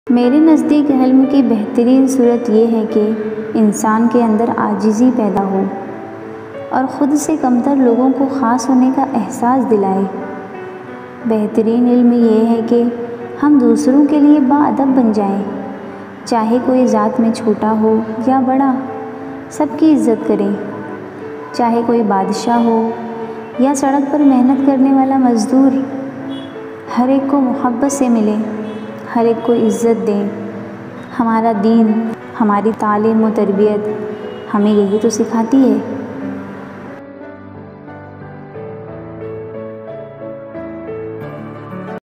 मेरे नज़दीक इल्म की बेहतरीन सूरत ये है कि इंसान के अंदर आजिज़ी पैदा हो और ख़ुद से कमतर लोगों को ख़ास होने का एहसास दिलाए। बेहतरीन इल्म ये है कि हम दूसरों के लिए बाअदब बन जाएं, चाहे कोई ज़ात में छोटा हो या बड़ा, सबकी इज़्ज़त करें। चाहे कोई बादशाह हो या सड़क पर मेहनत करने वाला मज़दूर, हर एक को मोहब्बत से मिले, हर एक को इज़्ज़त दें। हमारा दीन, हमारी तालीम व तरबियत हमें यही तो सिखाती है।